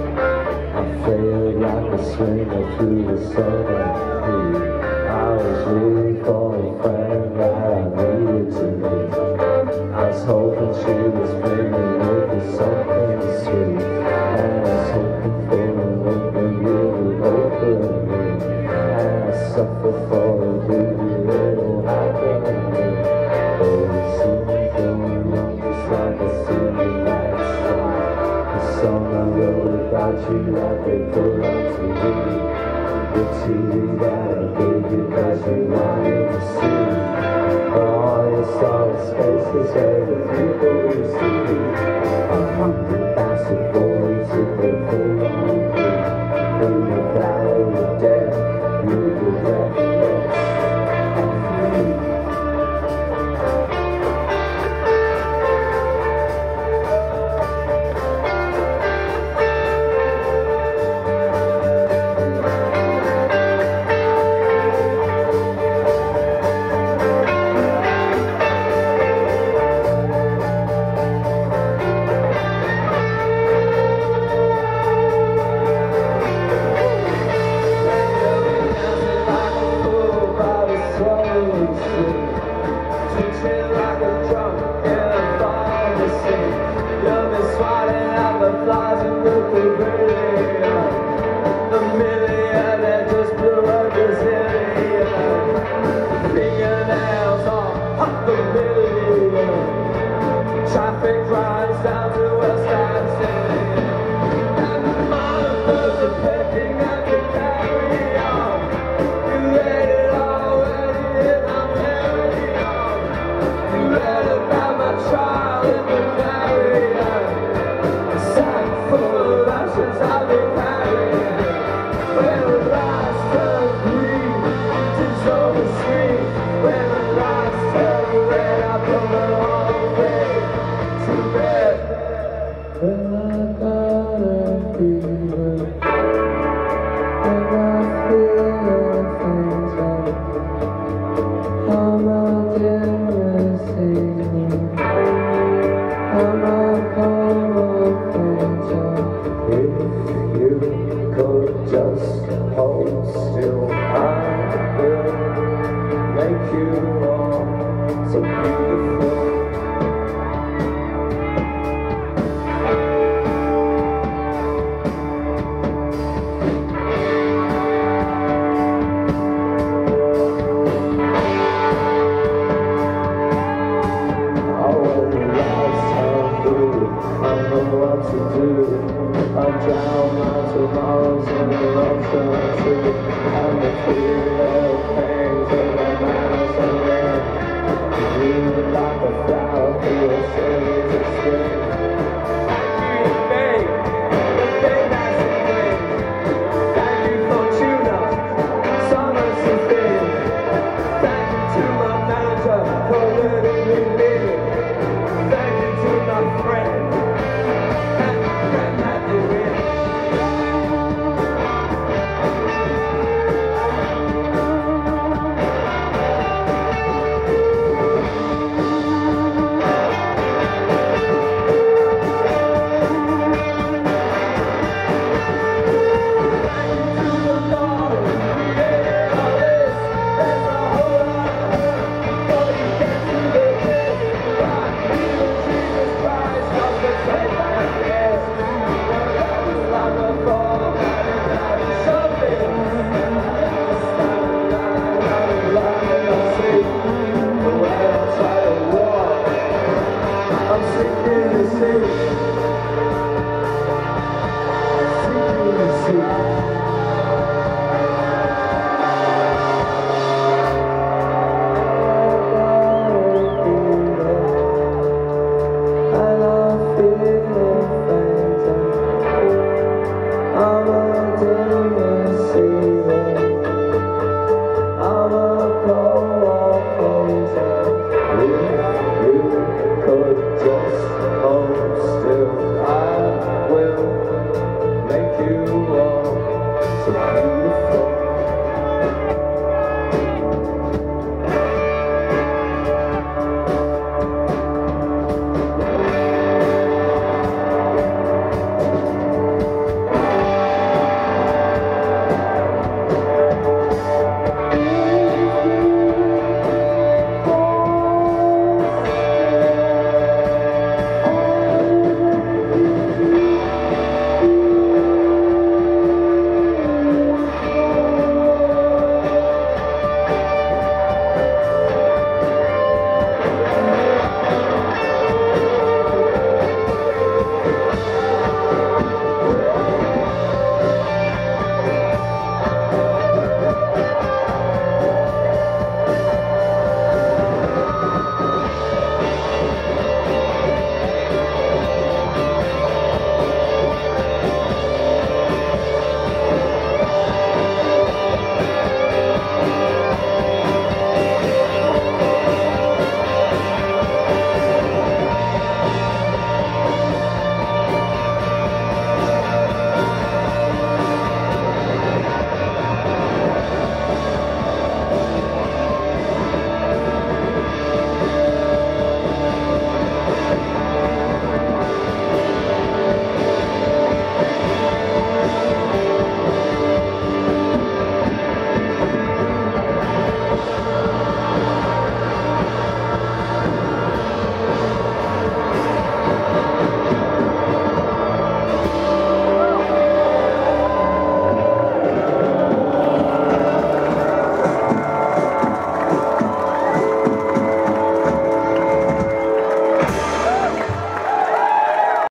I feel like a swinger through the summer heat. I was waiting for a friend that I needed to meet. I was hoping she was bringing with me something sweet, and I was hoping for a look that you would open me, and I suffer for a beauty little happening. Oh, it seems going on just like I see the last song. The song I wrote about you that they put on TV. The TV that I gave you cause you wanted to see. All you saw was faces where the people used to be. 100,000 boys if they pull on you. In the valley of death, you regret this. Traffic drives down to a standstill, and the monitors are picking up the carry on. You read it already and I'm carrying on. You read about my trial in the Marion, a sack full of ashes I've been carrying. When the lights turn green, it's over the street. When the lights turn red, I put my whole way to bed. When I gotta be with, and I feel things like I'm out in the sea. I'm not gonna faint. If you could just hold still, I will make you all so beautiful. What to do? I'll drown my tomorrows in the ocean too, and the fear of pains in the miles of rain. You like a flower through a series of spring. Thank you, babe, the babe that's in green. Thank you, Fortuna, Summers and Finn. Thank you to my manager for letting me live. Thank you to my friend. Still, I will make you all so